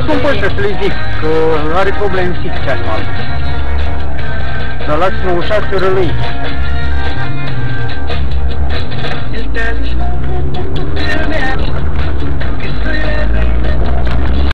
spun pe ăștia să le zic că are probleme psihice animal. Dar lați-mă ușa să rălui. Este